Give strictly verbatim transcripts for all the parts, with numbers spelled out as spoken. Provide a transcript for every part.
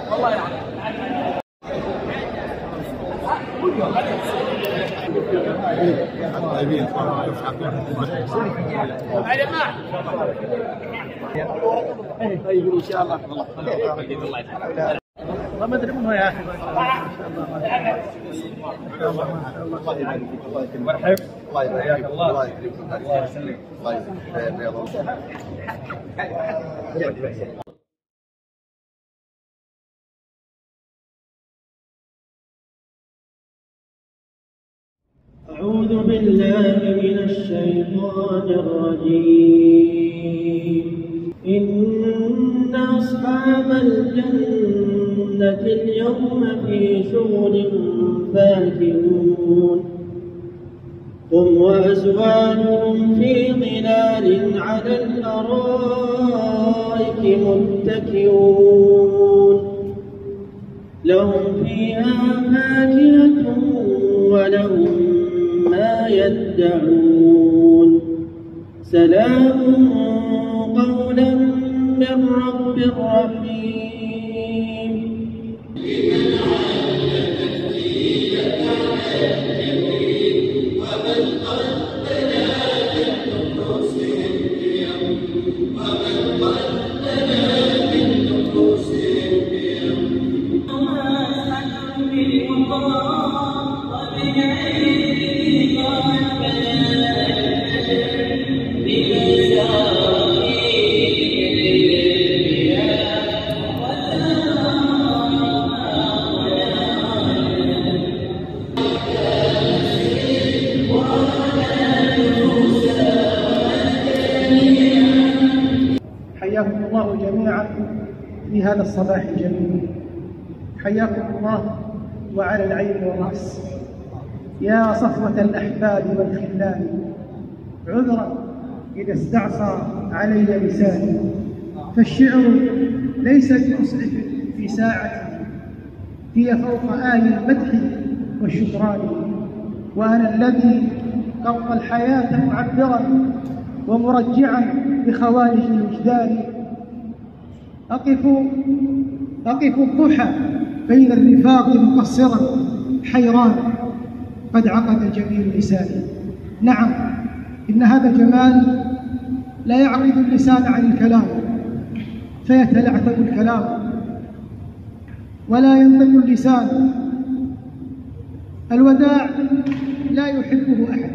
والله يعني طيبين طيب ان شاء الله. والله ما ادري منه يا اخي. ما شاء الله الله يبارك فيك. الله يكرمك. مرحب. الله يحييك. الله يكرمك. الله يسلمك. الله يسلمك. أعوذ بالله من الشيطان الرجيم. إن أصحاب الجنة اليوم في شغل فاكهون هم وأزواجهم في ظلال على الأرائك متكئون لهم فيها فاكهة ولهم ما يدعون سلام قولا من رب رحيم. حياكم الله جميعا في هذا الصباح الجميل. حياكم الله وعلى العين والرأس يا صفوة الأحباب والخلان. عذرا إذا استعصى علي لساني، فالشعر ليس بمسعف في ساعتي، هي فوق آل المدح والشكران. وأنا الذي قضى الحياة معبرا ومرجعا بخوارج الوجدان. أقف أقف الضحى بين الرفاق مقصرا حيران، قد عقد الجميل لساني. نعم، إن هذا الجمال لا يعقد اللسان عن الكلام فيتلعثم الكلام، ولا ينطق اللسان. الوداع لا يحبه أحد،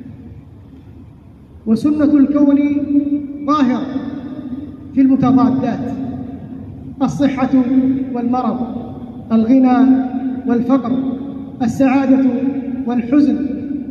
وسنة الكون ظاهرة في المتضادات: الصحة والمرض، الغنى والفقر، السعادة والحزن،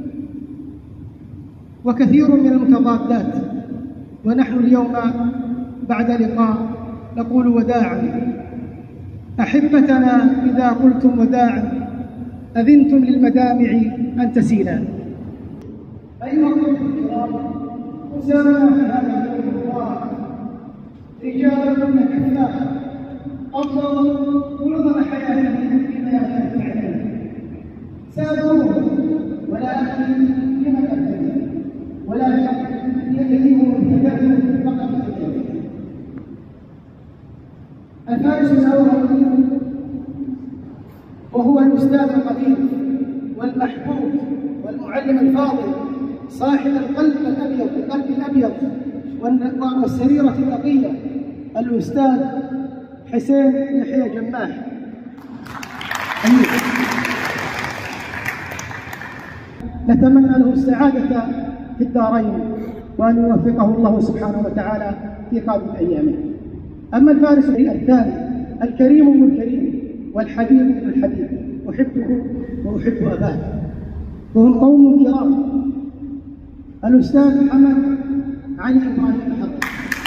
وكثير من المتضادات. ونحن اليوم بعد لقاء نقول وداعا أحبتنا، إذا قلتم وداعا أذنتم للمدامع أن تسيلا. أيها الكرام، أسامة في هذا اليوم المبارك رجال كثيرا أفضل معظم حياتهم في ميادين التعليم، سابوه ولكن لم تبتدئ، ولكن يجدهم ابتدأوا فقط التجربة. الفارس الأول وهو الأستاذ القدير والمحبوب والمعلم الفاضل صاحب القلب الأبيض القلب الأبيض والسريرة النقية، الأستاذ حسين يحيى جماح. نتمنى له السعادة في الدارين، وأن يوفقه الله سبحانه وتعالى في قادم أيامه. أما الفارس الثاني الكريم ابن الكريم والحبيب ابن الحبيب، أحبه وأحب أباه، وهم قوم كرام. الأستاذ محمد علي إبراهيم الحق،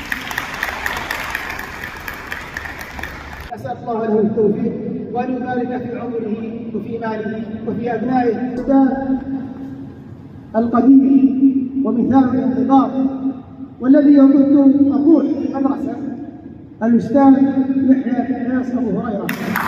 أسأل الله له التوفيق وأن يبارك في عمره وفي ماله وفي أبنائه. الأستاذ القدير ومثال الانضباط والذي يمد الروح في المدرسة، الأستاذ يحيى بن ناصر أبو هريرة،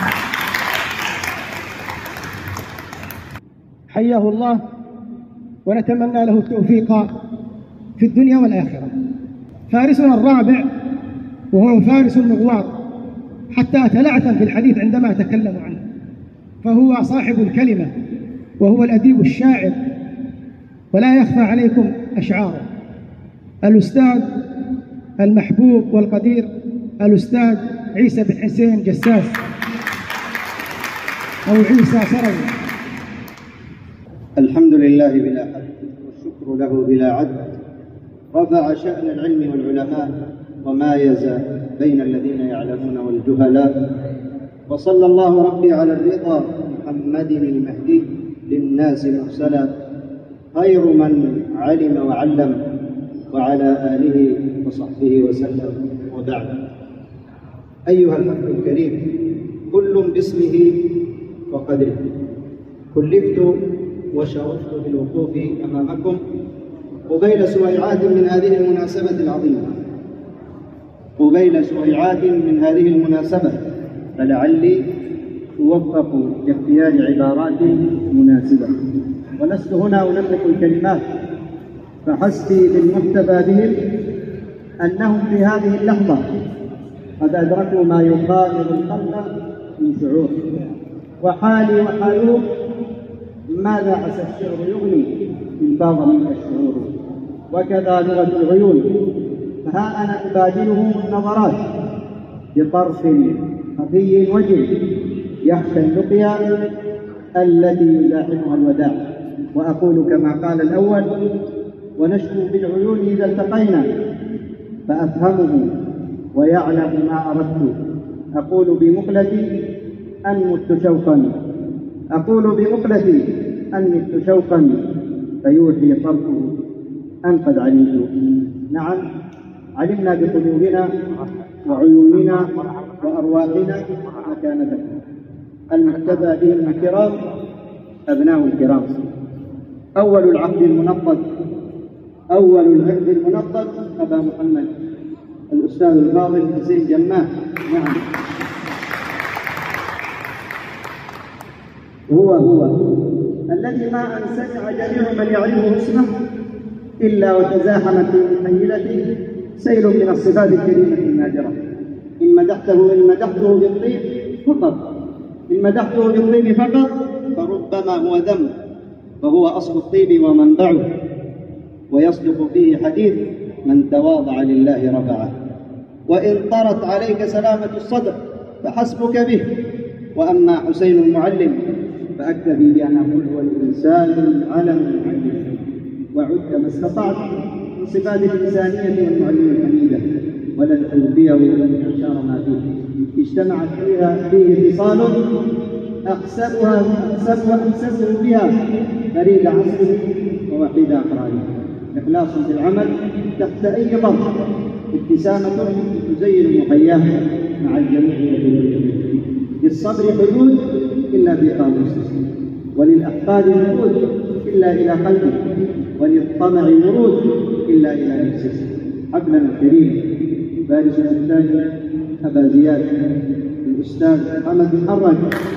حياه الله ونتمنى له التوفيق في الدنيا والآخرة. فارسنا الرابع وهو فارس المغوار، حتى أتلعثم في الحديث عندما أتكلم عنه، فهو صاحب الكلمة وهو الأديب الشاعر، ولا يخفى عليكم أشعاره. الأستاذ المحبوب والقدير الأستاذ عيسى بن حسين جساس أو عيسى سروي. الحمد لله بلا حد والشكر له بلا عد، رفع شأن العلم والعلماء ومايز بين الذين يعلمون والجهلاء، وصلى الله ربي على الرضا محمد المهدي للناس مرسلا، خير من علم وعلم، وعلى آله وصحبه وسلم. وبعد، أيها الأخ الكريم، كل باسمه وقدره، كلفت وشرفت بالوقوف أمامكم قبيل سويعات من هذه المناسبة العظيمة، قبيل سويعات من هذه المناسبة، فلعلي أوفق لاختيار عبارات مناسبة. ولست هنا أنمق الكلمات، فحسبي بالمحتفى بهم أنهم في هذه اللحظة قد أدركوا ما يخامر القلب من شعور، وحالي وحالهم ماذا عسى الشعر يغني إن فاض منك الشعور، وكذا لغة العيون، فها أنا أبادلهم النظرات بطرف خفي وجل يخشى اللقيا التي يزاحمها الوداع، وأقول كما قال الأول: ونشكو بالعيون إذا التقينا فأفهمه ويعلم ما أردت، أقول بمقلتي أن مت شوقا، أقول بمقلتي أن مت شوقا، فيوحي طرفه أن قد علمت. نعم، علمنا بقلوبنا وعيوننا وأرواحنا مكانتنا. المكتبى بهم الكرام أبناء الكرام، أول العقد المنضد أول العقد المنضد أبا محمد الأستاذ الفاضل حسين جماه. نعم، هو هو الذي ما أن سمع جميع من يعرفه اسمه إلا وتزاحمت في محيلته سيل من الصفات الكريمة النادرة. إن مدحته إن مدحته بالطيب فقط إن مدحته بالطيب فقط فربما هو ذم، فهو أصل الطيب ومنبعه، ويصدق فيه حديث: من تواضع لله رفعه. وإن طرت عليك سلامة الصدر فحسبك به. وأما حسين المعلم فأكتفي بأن أقول هو الإنسان العلم المعلم، وعد ما استطعت من صفات الإنسانية والمعلم الحميدة، ولن أوفيه إعشار ما فيه. اجتمعت فيها فيه خصال أحسبها أحسبها أحسبه بها فريد عصره ووحيد أقرانه: إخلاص في العمل تحت أي ظرف، ابتسامة تزين محياه مع الجميع والجميع، للصبر حدود إلا في قاموس، وللأحقاد نفوذ إلا إلى قلبه، وللطمع ورود إلا إلى نفسه. حفلنا الكريم فارس الثاني أبا زياد الأستاذ محمد الحرج،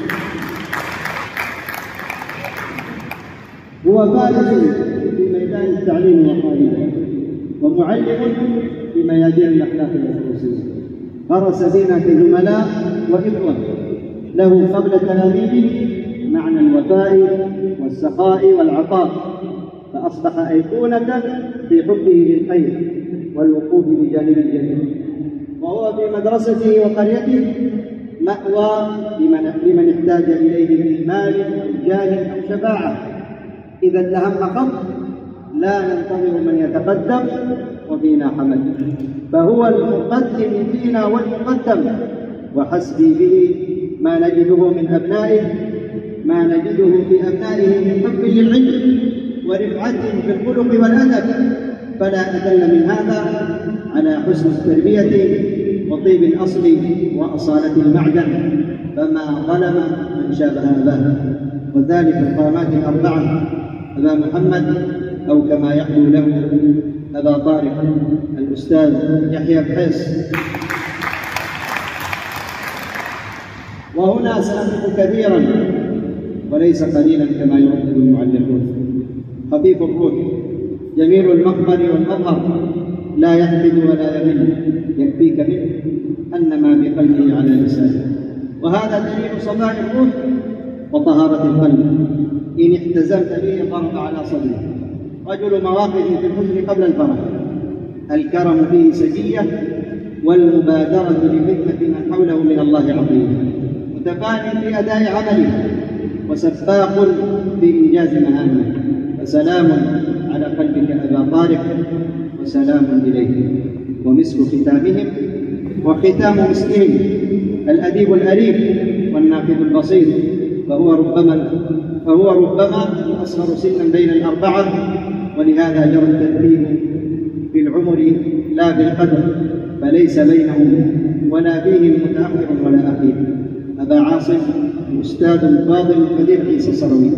هو فارس في ميدان التعليم وقائده، ومعلم في ميادين الأخلاق والفروسية، غرس فينا كزملاء وإخوة له قبل تلاميذه معنى الوفاء والسخاء والعطاء، فأصبح أيقونة في حبه للخير والوقوف بجانب الجميع. وهو في مدرسته وقريته مأوى لمن احتاج إليه من مال أو جاه أو شفاعة. إذا اتهم خط لا ننتظر من يتقدم وفينا حمد، فهو المقدم فينا والمقدم، وحسبي به ما نجده من أبنائه ما نجده في أبنائه من حب للعلم ورفعة في الخلق والأدب، فلا أدل من هذا على حسن التربية وطيب الأصل وأصالة المعدن، فما ظلم من شابه أباه. وذلك القامات الأربعة: أبا محمد أو كما يحلو له أبا طارق الأستاذ يحيى بحيص. وهنا سأقف كثيرا وليس قليلا كما يردد المعلقون: خفيف الروح، جميل المقبل والمظهر، لا يحقد ولا يمل، يكفيك منه أن ما بقلبه على لسانه. وهذا دليل صفاء الروح وطهارة القلب. إن احتزمت به ضرب على صدرك. رجل مواقف في الحزن قبل الفرح. الكرم فيه سجية، والمبادرة لخدمة من حوله من الله عظيم. متفاني في أداء عمله، وسباق في إنجاز مهامه. فسلام على قلبك أبا طارق، وسلام إليه. ومسك ختامهم وختام مسكهم الأديب الأريب والناقد البسيط، فهو ربما فهو ربما أصغر سنا بين الأربعة، ولهذا جرى الترتيب بالعمر لا بالقدر، فليس بينهم ولا فيهم متأخر ولا أخير. أبا عاصم الأستاذ الفاضل القدير عيسى الصروي.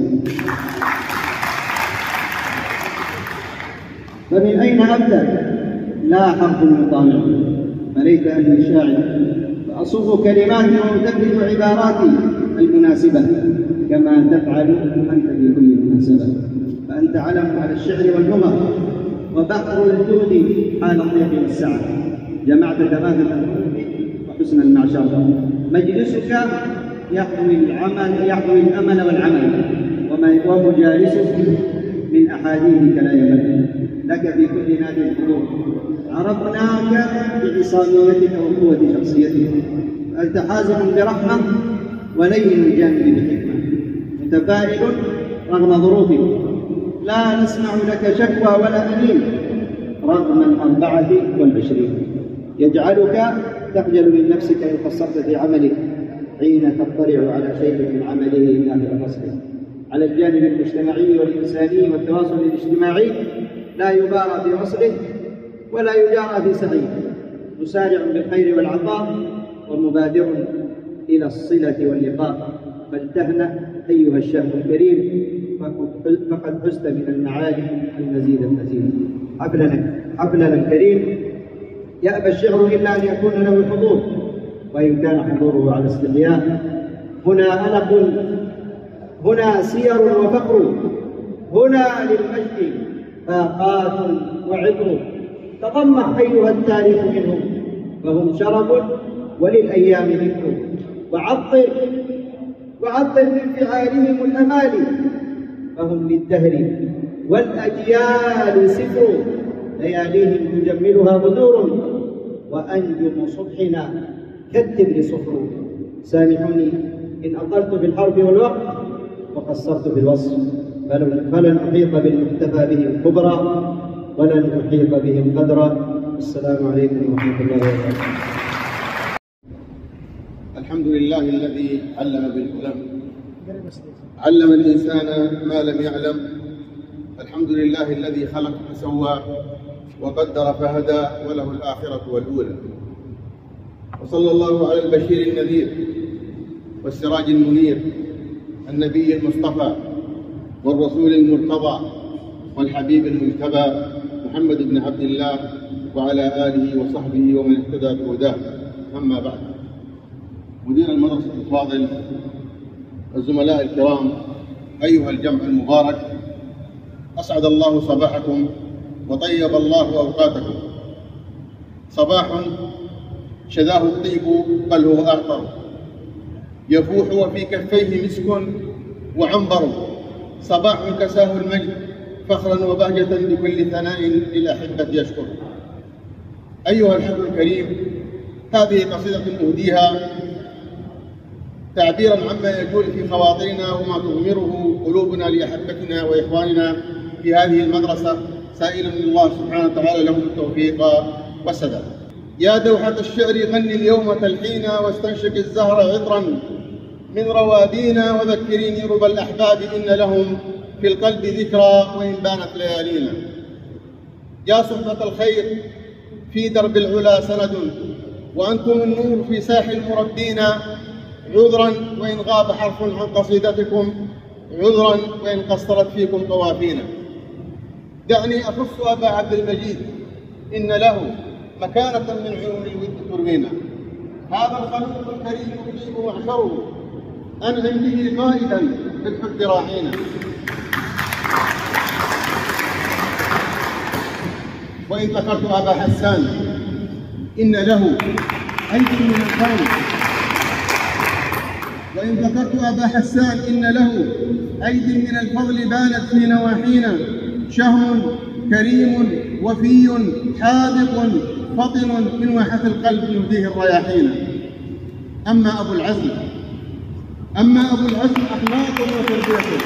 فمن أين أبدأ؟ لا حرف مطالع، فليت أني شاعر فأصوغ كلماتي وأدبر عباراتي المناسبة كما تفعل أنت في كل مناسبة. فأنت علم على الشعر واللغة، وبحر الجود حال الضيق والسعة. جمعت تماثل الخلق وحسن المعشر. مجلسك يحوي العمل يحوي الأمل والعمل، ومجالسك من أحاديثك لا يمل. لك في كل نادي الحضور. عرفناك بعصاميتك وقوة شخصيتك. أنت حازم برحمة ولين الجانب بحكمة، متفائل رغم ظروفك. لا نسمع لك شكوى ولا أنين رغم الأربعة والعشرين. يجعلك تخجل من نفسك إن قصرت في عملك حين تطلع على شيء من عمله داخل فصله. على الجانب المجتمعي والإنساني والتواصل الاجتماعي لا يبارى في وصله ولا يجارى في سعيه. مسارع بالخير والعطاء، ومبادر إلى الصلة واللقاء. فلتهنأ أيها الشاب الكريم، فقد حزت من المعالي المزيد المزيد. حفلنا حفلنا الكريم يأبى الشعر إلا أن يكون له حضور، وإن كان حضوره على استحياء. هنا ألق، هنا سير وفقر، هنا للمجد فاقات وعطر. تضمح أيها التاريخ منهم، فهم شرف وللأيام ذكر. وعطر وعطر من فعالهم الأمال، فهم للدهر والأجيال سفر. لياليهم تجملها بدور، وأنجم صبحنا كالتبر صفر. سامحوني إن أطلت في الحرف والوقت وقصرت في الوصف، فلن أحيط بالمكتفى بهم كبرى، ولن أحيط بهم قدرا. السلام عليكم ورحمة الله وبركاته. الحمد لله الذي علم بالقلم، علم الإنسان ما لم يعلم. الحمد لله الذي خلق فسوى وقدر فهدى، وله الآخرة والأولى. وصلى الله على البشير النذير والسراج المنير، النبي المصطفى والرسول المرتضى والحبيب المجتبى، محمد بن عبد الله وعلى آله وصحبه ومن اهتدى بهداه. أما بعد، مدير المدرسة الفاضل، الزملاء الكرام، أيها الجمع المبارك، أسعد الله صباحكم وطيب الله أوقاتكم. صباح شذاه الطيب بل هو أعطر، يفوح وفي كفيه مسك وعنبر. صباح كساه المجد فخرا وبهجة بكل ثناء للأحبة يشكر. أيها الحفل الكريم، هذه قصيدة أهديها تعبيرا عما يجول في خواطرنا وما تضمره قلوبنا لأحبتنا وإخواننا في هذه المدرسة، سائلا الله سبحانه وتعالى لهم التوفيق والسداد. يا دوحة الشعر غني اليوم تلحينا، واستنشق الزهر عطرا من روادينا، وذكريني ربى الأحباب إن لهم في القلب ذكرى وإن بانت ليالينا. يا صحبة الخير في درب العلا سند، وأنتم النور في ساحل مربينا. عذرا وإن غاب حرف عن قصيدتكم، عذرا وإن قصرت فيكم قوافينا. دعني أخص أبا عبد المجيد، إن له مكانة من عيون الود تروينا. هذا الخليق الكريم يطيب معشره، أنعم به قائدا بالحب راعينا. وإن ذكرت أبا حسان، إن له أيدي من الكون وإن ذكرت أبا حسان إن له أيد من الفضل بانت في نواحينا، شهم كريم وفي حاذق فطن من واحة القلب يهديه الرياحين. أما أبو العزم أما أبو العزم أخلاق وتربية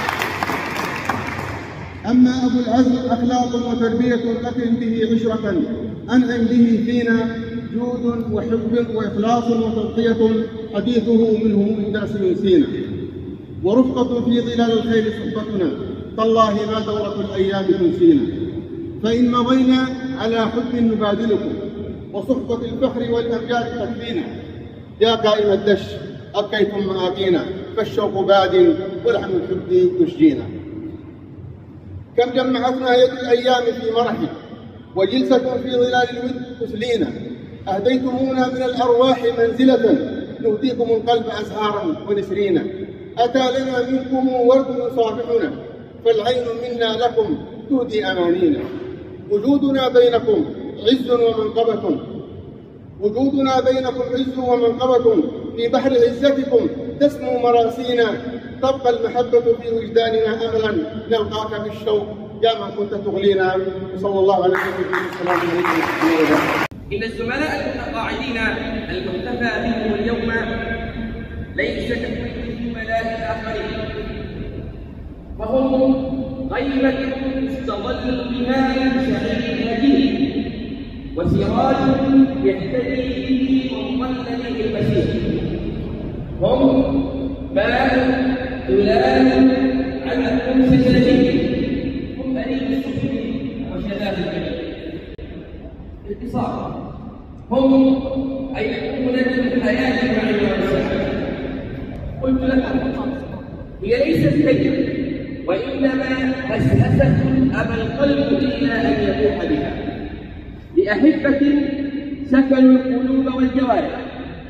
أما أبو العزم أخلاق وتربية أكرم به عشرة، أنعم به فينا جود وحب وإخلاص وتضحية، حديثه منه من درس ينسينا. ورفقة في ظلال الخير صحبتنا، تالله ما دورة الأيام تنسينا. فإن مضينا على حب نبادلكم، وصحبة الفخر والأمجاد تكفينا. يا قائم الدش أبكيتم مآقينا، فالشوق باد ولحم الحب يشجينا. كم جمعتنا يد الأيام في مرح، وجلسة في ظلال الود تسلينا. أهديتمونا من الأرواح منزلة، نهديكم القلب أزهارا ونسرينا. أتى لنا منكم ورد يصافحنا، فالعين منا لكم تهدي أمانينا. وجودنا بينكم عز ومنقبة وجودنا بينكم عز ومنقبة، في بحر عزتكم تسمو مراسينا. تبقى المحبة في وجداننا أملا، نلقاك بالشوق يا من كنت تغلينا. وصلى الله على سيدنا السلام عليكم ورحمة الله وبركاته. إن الزملاء المتقاعدين المكتفى بهم اليوم ليس ككل الزملاء الآخرين، فهم غيمة استظلوا بها شعير الهدي، وسراج يهتدي به من ضل به المسير. هم ماء ظلال على الخمس الجليل، هم أليم السفن وشذاذ الجليل. باختصار هم أيقونة الحياة مع الإنسان. قلت لكم هي ليست كلمة، وإنما هسهسة أبى القلب إلا أن يبوح بها، لأحبة سكنوا القلوب والجوارح،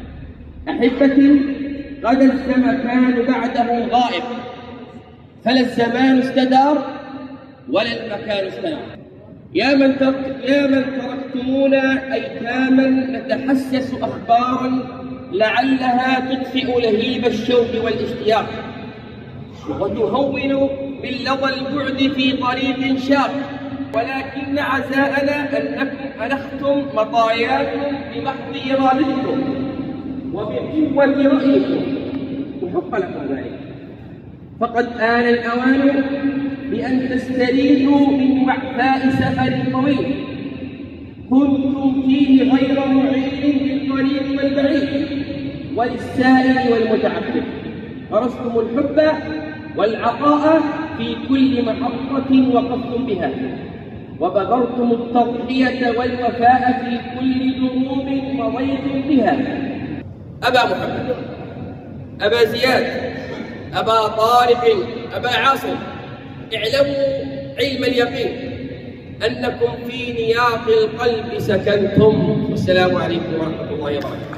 أحبة غدا الزمكان بعده غائب، فلا الزمان استدار ولا المكان استدار. يا من يا من تركتمونا أيتاما نتحسس أخبارا لعلها تطفئ لهيب الشوق والاشتياق، وتهون من لظى البعد في طريق شاق. ولكن عزاءنا أنكم أنختم مطاياكم بمحض إرادتكم وبقوة رأيكم، وحق لكم ذلك. فقد آن الأوان بأن تستريحوا من وعثاء سفر طويل كنتم فيه غير معين للقريب والبعيد وللسائل والمتعفف. غرستم الحب والعطاء في كل محطة وقفتم بها، وبذرتم التضحية والوفاء في كل دروب مضيتم بها. أبا محمد، أبا زياد، أبا طارق، أبا عاصم، اعلموا علم اليقين أنكم في نياط القلب سكنتم. والسلام عليكم ورحمة الله وبركاته.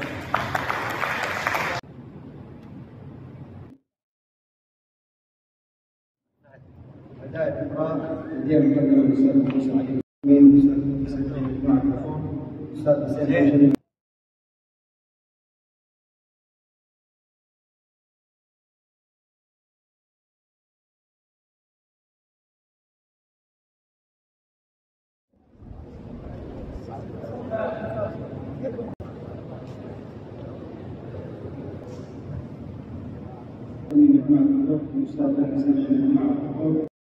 بداية الإقراء اليوم يقدم الأستاذ موسى علي الأمين، أستاذ أستاذ حسين. أستاذ حسين.